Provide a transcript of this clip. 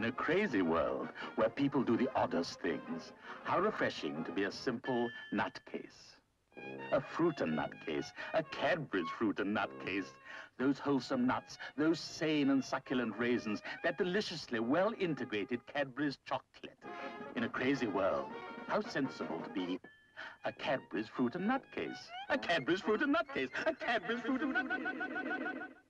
a crazy world where people do the oddest things, how refreshing to be a simple nutcase. A fruit and nut case, a Cadbury's fruit and nut case. Those wholesome nuts, those sane and succulent raisins, that deliciously well-integrated Cadbury's chocolate. In a crazy world, how sensible to be a Cadbury's fruit and nut case. A Cadbury's fruit and nut case. A Cadbury's fruit and nut case.